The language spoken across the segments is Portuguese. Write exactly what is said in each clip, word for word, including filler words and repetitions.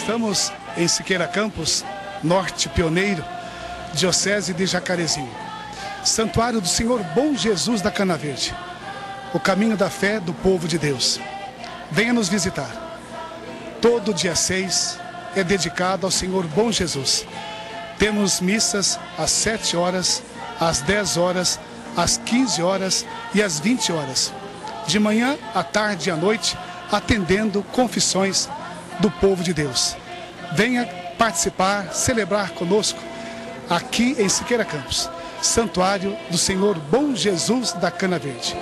estamos em Siqueira Campos, Norte Pioneiro, Diocese de Jacarezinho. Santuário do Senhor Bom Jesus da Cana Verde. O caminho da fé do povo de Deus. Venha nos visitar. Todo dia seis é dedicado ao Senhor Bom Jesus. Temos missas às sete horas, às dez horas, às quinze horas e às vinte horas. De manhã, à tarde e à noite, atendendo confissões do povo de Deus. Venha participar, celebrar conosco aqui em Siqueira Campos, Santuário do Senhor Bom Jesus da Cana Verde.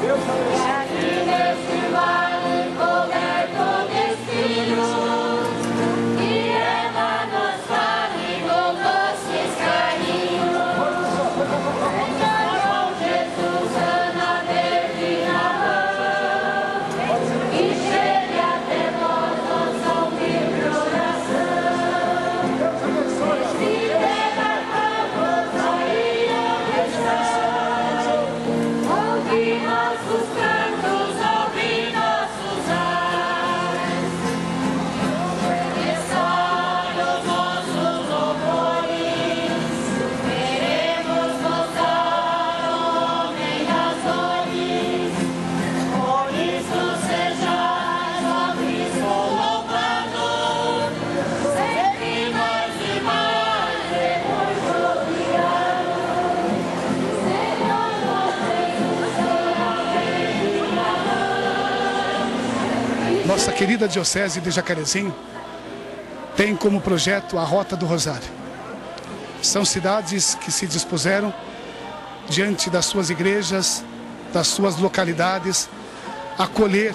Nossa querida Diocese de Jacarezinho tem como projeto a Rota do Rosário. São cidades que se dispuseram diante das suas igrejas, das suas localidades, a acolher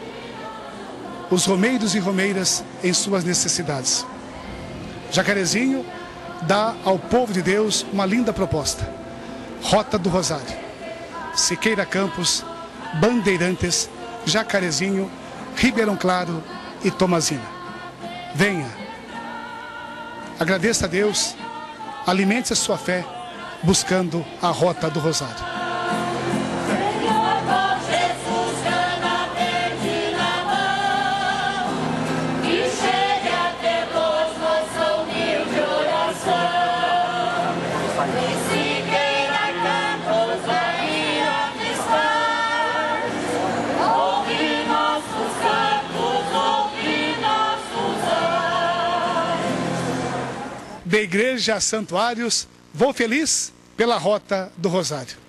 os romeiros e romeiras em suas necessidades. Jacarezinho dá ao povo de Deus uma linda proposta. Rota do Rosário. Siqueira Campos, Bandeirantes, Jacarezinho, Ribeirão Claro e Tomazina. Venha, agradeça a Deus, alimente a sua fé, buscando a Rota do Rosário. Da Igreja Santuários, vou feliz pela Rota do Rosário.